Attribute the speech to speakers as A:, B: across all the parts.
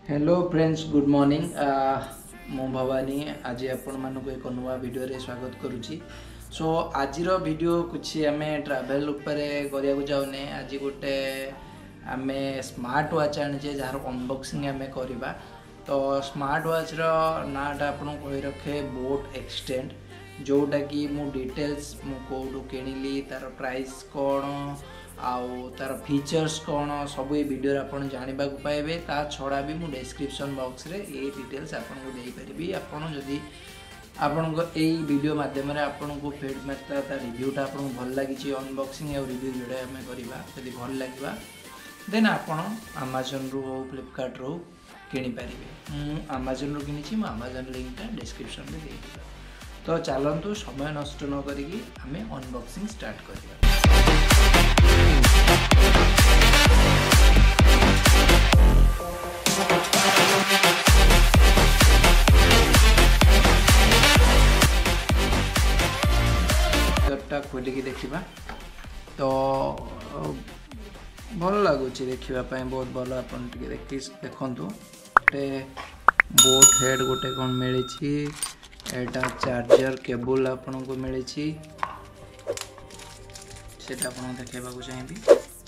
A: Hello friends good morning मो भवानी आज आपण मानक एक नुआ वीडियो रे स्वागत करुच्ची। सो आज वीडियो कुछ आम ट्रैवल उपरे जाऊने आज गोटे आम स्मार्ट वॉच आने जार अनबॉक्सिंग आम करवा। तो स्मार्ट वॉच नाटा आपको कही रखे बोट एक्सटेंड, जोटा कि मु डिटेल्स मु कौटू किणिली तार प्राइस कौन आउ तार फीचर्स कौन सब ये वीडियो आप जानवा पाइबे। ता छड़ा भी मु डिस्क्रिप्शन बॉक्स रे ये डिटेल्स आपको दे पारिबी। आपन जदि आपण को ए वीडियो माध्यम रे आपन को फीडबैक ता रिव्यूटा आपन भल लागी अनबॉक्सिंग और रिव्यू जोड़ा आम करवा जदि भल लगे देन आपन अमेजन रु हो फ्लिपकार्ट रु किनी पारिबे। मु अमेजन रु किनी अमेजन लिंक डिस्क्रिप्शन में दे। तो चलतु समय नष्ट न करिकी आम अनबॉक्सिंग स्टार्ट करवा। खोलिकी देखा तो भल लगुच देखापी बहुत भल। आप देखु गोटे बोट हेड गोटे कौन मिली एटा चार्जर केबल आपन को मिली सेटा आपन देखा चाहिए।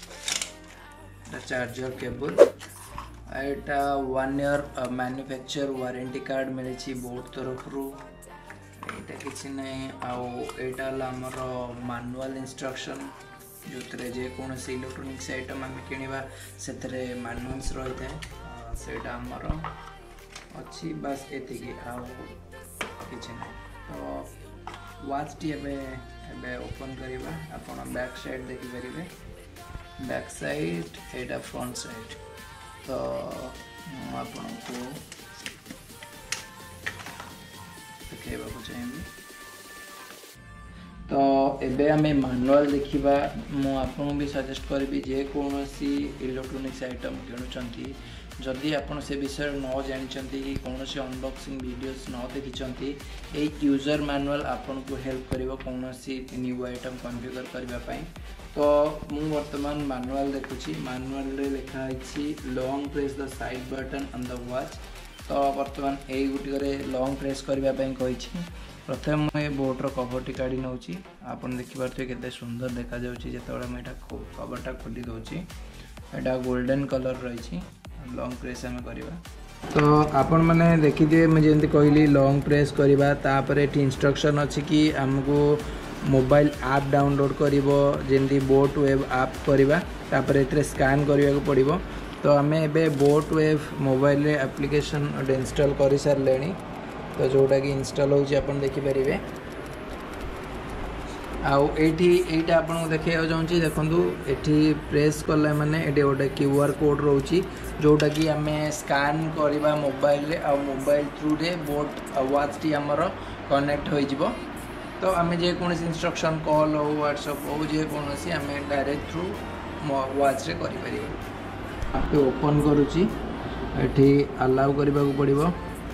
A: चार्जर केबल एटा 1 ईयर मैन्युफैक्चर वारंटी कार्ड मिली बोट तरफ एटा किसी नहीं आमर मैनुअल इंस्ट्रक्शन जो जे कौन से इलेक्ट्रोनिक्स आइटम आम किणवा से मैनुअल्स रही है सेटा आमर अच्छी बस एति किसी ना। तो वाच टी ओपन करवा आप बैक साइड देखिपारे बैक साइड एटा फ्रंट साइड। तो आपन को देखा चाहिए। तो एबे आम मैनुअल देखा मुझे भी सजेस्ट करी जे कौन सी इलेक्ट्रोनिक्स आइटम किणुंट जदि आपन से विषय न जानते कि कौन से अनबॉक्सिंग वीडियोस न देखी ये यूजर मैनुअल आपन को हेल्प कर कौन सी न्यू आइटम कॉन्फ़िगर करने। तो मु वर्तमान मैनुअल देखुची मैनुअल रे लिखाई long press the side button on the watch. तो बर्तमान यही गुटिक लॉन्ग प्रेस करने कही प्रथम मुझे बोट्र कभरटी काढ़ी नौ आप देखिपे के सुंदर देखा जो मुझे कभरटा खोली दूसरी यहाँ गोल्डन कलर रही लॉन्ग प्रेस आम करवा। तो आपण मैंने देखिए मुझे कहली लॉन्ग प्रेस करवा तापर ये इंस्ट्रक्शन अच्छी कि आमको मोबाइल ऐप डाउनलोड करी बोट वेब ऐप करवा तापर ए स्कैन करने को पड़ो। तो आम ए बोट वेब मोबाइल रे एप्लिकेशन इंस्टॉल कर सारे। तो जोटा कि इंस्टॉल हो देखिपारे आईटा आपको देखा चाहूँगी देखूँ ये प्रेस कला माने ये गोटे QR कोड रोची जोटा कि आम स्कैन करवा मोबाइल रे आ मोबाइल थ्रू रे बोट वॉच टी आमर कनेक्ट हो। तो आम जेकोसी इंस्ट्रक्शन कॉल हो व्हाट्सएप हो जेकोसी आम डायरेक्ट थ्रू वॉच रे करें। आप ओपन करुच्ची ये अलाउ करने को पड़ो।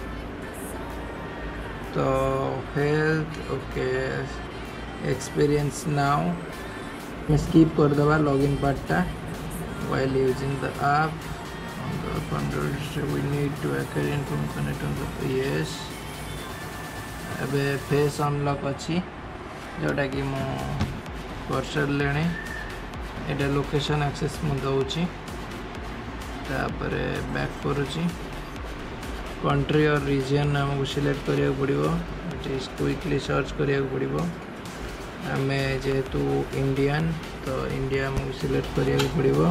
A: तो health okay experience now skip कर दबा लॉगिन पार्टा while using the app we need to acquire information yes. एबे फेस अनलॉक अच्छी जोटा कि मु कर सारे ये लोकेशन एक्सेस मु दूची तापर बैक करुच्ची कंट्री और रीजन आमको सिलेक्ट करा पड़ो क्विकली सर्च करा पड़ो। आम जेहेतु इंडियन तो इंडिया आमको सिलेक्ट करा पड़ो।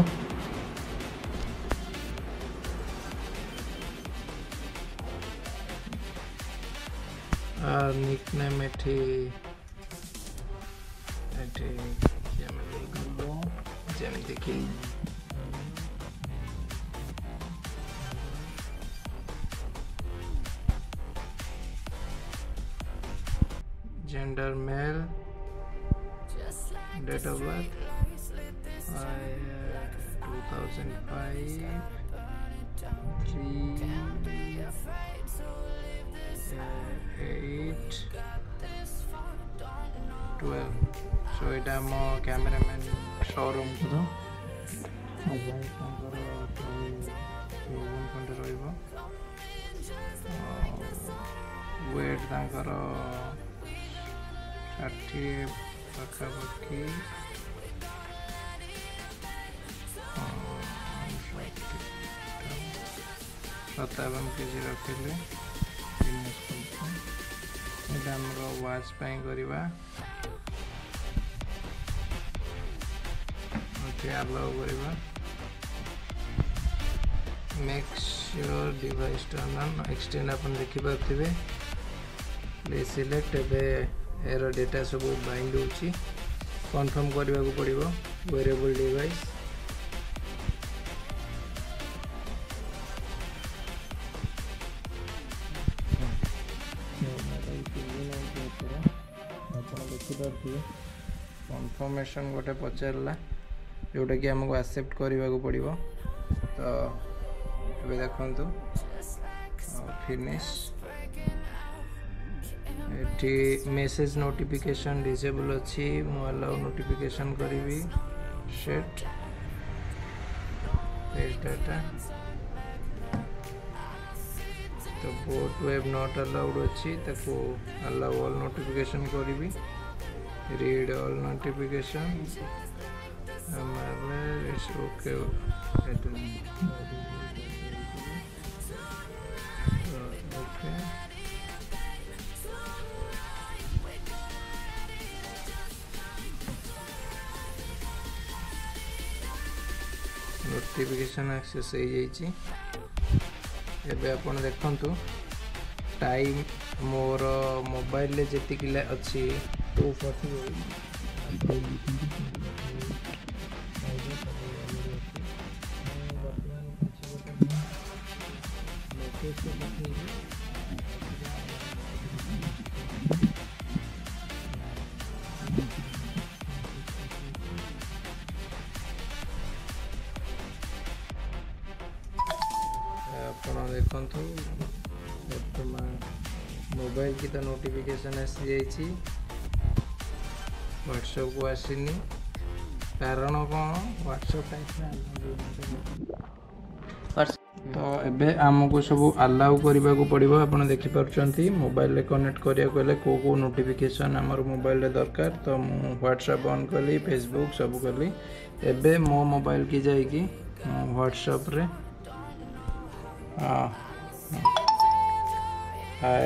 A: निकनेम जमी कि gender male date of birth 2005 3 8 12। So यहाँ मो कैमरामैन शोरूम को खंडे रहिबो वेट तांकर 60 पाखापाखि 57 केजी रखिले वाच करवा अलाउ करवा make sure device turn on extend अपन देखि पाथिबे प्लीज सिलेक्ट एबे एरो डेटा सब बाइंड होची कंफर्म करबा को पड़िबो वेरेबल डिवाइस कंफर्मेशन गोटे पचारला जोटा कि हमको एक्सेप्ट करने को पड़ो तो ये देखु फिनिश ये मेसेज नोटिफिकेशन डिसेबल अच्छी मु अलाउ नोटिफिकेशन करी सेट पेज डाटा तो बोट वेब नॉट अलाउड अच्छी ताको अलाउ ऑल नोटिफिकेशन करी read all notification it's okay okay notification access हो जाइए एबे आपण देखंतु टाइम मोर मोबाइल ले जेति किला अच्छी 240 देखु मोबाइल की तो नोटिफिकेशन आसी जाइए व्हाट्सएप को आसीनी कारण कौन व्हाट्सएप तो एबे आमको सब अलाउ करने को पड़ो आप देखिपुं मोबाइल कनेक्ट करा को नोटिफिकेशन आमर मोबाइल दरकार तो व्हाट्सएप ऑन कली फेसबुक सब कली एबे मो मोबाइल की जाइए व्हाट्सएप रे हाय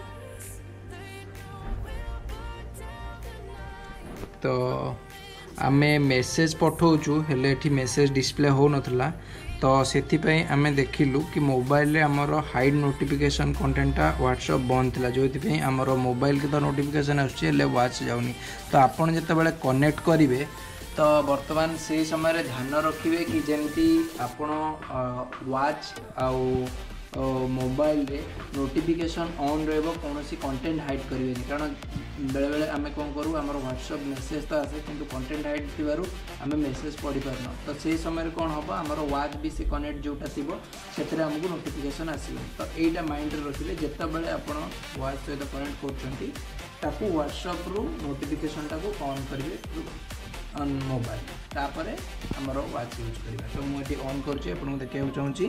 A: तो आमे मेसेज पठाऊँ हेले मेसेज डिस्प्ले हो नथला तो से आम देखिलु कि मोबाइल रे आमर हाइड नोटिफिकेशन कंटेंटा व्हाट्सएप बंद थिला जो आमर मोबाइल के तो नोटिफिकेशन आसले वाच जाऊनी तो आपन जितेबाला कनेक्ट करेंगे तो वर्तमान से समय ध्यान रखिए कि जमती आपण वाच आउ मोबाइल रे नोटिफिकेशन ऑन रहिबो कोनोसी कंटेंट हाइड करिवे कारण बेले बेले आमे कोन करू हमर व्हाट्सएप मेसेज तो आसे किंतु कंटेंट हाइड थिबारु आमे मेसेज पढ़ी पारना तो से समय रे कोन हबो हमर वाच भी से कनेक्ट जोटा थिबो सेतरे हमकु नोटिफिकेशन आसीबो तो एटा माइंड रे रखिले जेता बेले आपण वाच सहित कनेक्ट करछंती ताकू व्हाट्सएप रु नोटिफिकेशन टाको ऑन करिवे ऑन मोबाइल तापरे हमर वाच यूज करिवे तो मु एटी ऑन करछि आपन देखियो चाहूची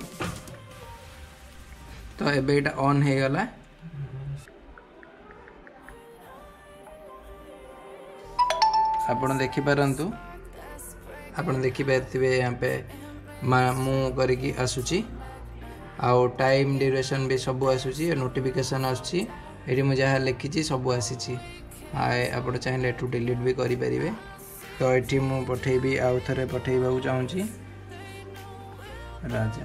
A: तो एबे एटा ऑन हे गला आपण देखि पारंतु आपण देखि पारथिबे यहाँ पे मु करिकी आसुची आउ टाइम ड्यूरेशन भी सब आसुची नोटिफिकेशन आसुची एटी मु जहाँ लिखी सब आसी हाय आपण चाहिए एठू डिलीट भी करि परिबे तो ये मु पठेबी आउ थरे पठेबा चाहूँगी राजा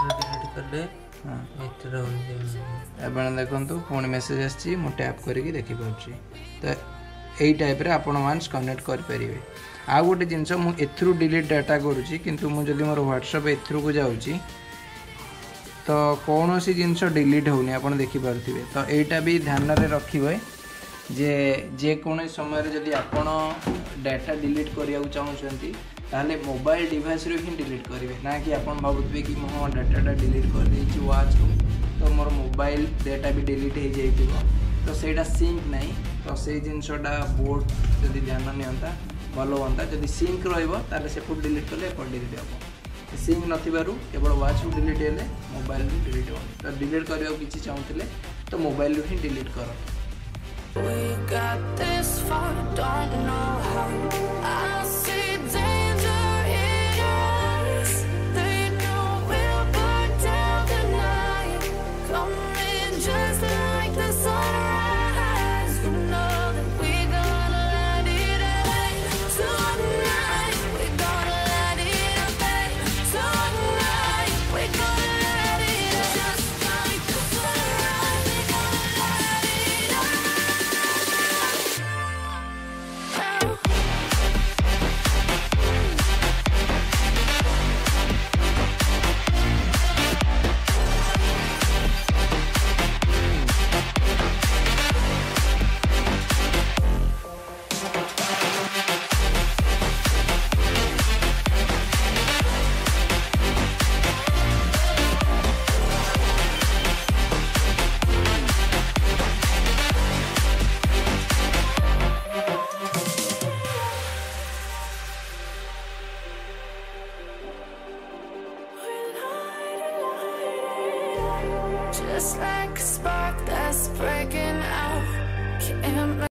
A: देखु पुणी मेसेज आसी टैप करके देखिपुँ तो यही टाइप रे आपण वांस कनेक्ट करें आ गोटे जिनस मुझे डिलीट डाटा करुँची किंतु मुझे मोर व्हाट्सएप एथरू को जाऊँगी तो कौन सी जिनस डिलीट होनी आप देखिपे तो यहीटा भी ध्यान में रखिए जेकोसी समय जदि आपण डाटा डिलीट करने चाहूँगी ताले मोबाइल डिवाइस रे ही डिलीट करेंगे ना कि आप भावुवे कि मो डाटा डिलीट कर देछि वाच रू तो मोर मोबाइल डाटा भी डिलीट हो जाइए तो सेटा सिंक नहीं तो से जिनसटा बोर्ड जदि ध्यान नियंता भल हाँ जदि सिंक रही से डिलीट कले डिलीट हम सिंक नथिबारु केवल वॉच डिलीट हेले मोबाइल डिलीट हो तो डिलीट करबा किछि चाहूतले तो मोबाइल ही डिलीट करो
B: We got this far, don't know how. I see danger in us. They know we'll burn down the night. Coming just like the sunrise. You know that we're gonna let it away. Tonight, we're gonna let it away. Tonight, we're gonna let it away. Just like the sunrise, we're gonna let it away. Just like a spark that's breaking out. Can't